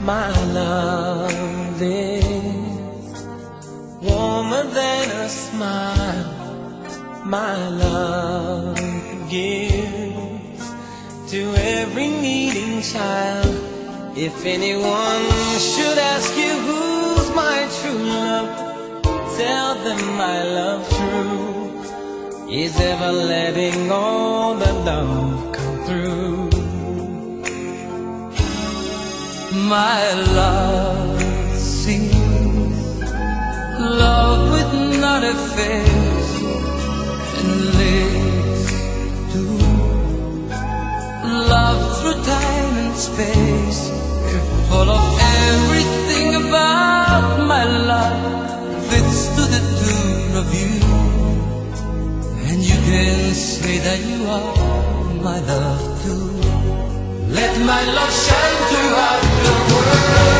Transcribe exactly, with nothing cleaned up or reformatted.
My love is warmer than a smile. My love gives to every needing child. If anyone should ask you who's my true love, tell them my love true is ever letting all the love come through. My love sees love with not a face, and lives to love through time and space. Full of everything about my love fits to the tune of you, and you can say that you are my love too. Let my love shine throughout the world.